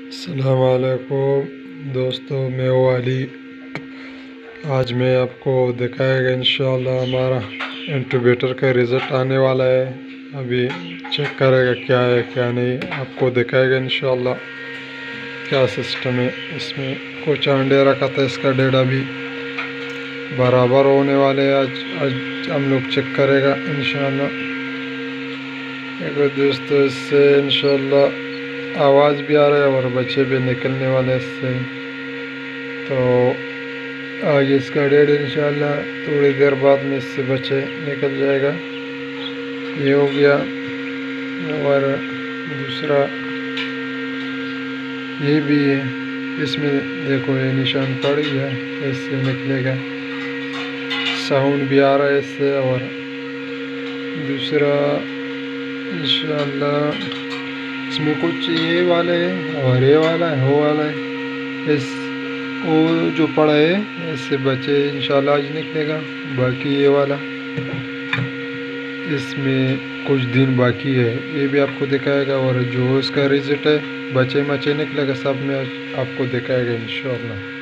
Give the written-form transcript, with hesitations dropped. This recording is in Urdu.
السلام علیکم دوستو، میں ہوں علی۔ آج میں آپ کو دکھائے گا انشاءاللہ ہمارا انٹیوبیٹر کا رزلٹ آنے والا ہے۔ ابھی چیک کرے گا کیا ہے کیا نہیں، آپ کو دکھائے گا انشاءاللہ کیا سسٹم ہے۔ اس میں کچھ انڈے رکھا تھا، اس کا ڈیٹ ابھی برابر ہونے والے ہیں۔ آج ہم لوگ چیک کرے گا انشاءاللہ۔ دوستو اس سے انشاءاللہ آواز بھی آ رہا ہے اور بچے بھی نکلنے والے اس سے، تو آج اس کا ڈیٹ انشاءاللہ تھوڑی دیر بعد میں اس سے بچے نکل جائے گا۔ یہ ہو گیا، اور دوسرا یہ بھی ہے، اس میں دیکھو یہ نشان پڑ گیا، اس سے نکلے گا، ساؤنڈ بھی آ رہا ہے اس سے۔ اور دوسرا انشاءاللہ اس میں کچھ یہ والا ہے اور یہ والا ہے، وہ والا ہے، وہ جو پڑا ہے اس سے بچے انشاءاللہ آج نکلے گا۔ باقی یہ والا اس میں کچھ دن باقی ہے، یہ بھی آپ کو دکھائے گا، اور جو اس کا رزلٹ ہے بچے مچے نکلے گا سب میں آپ کو دکھائے گا انشاءاللہ۔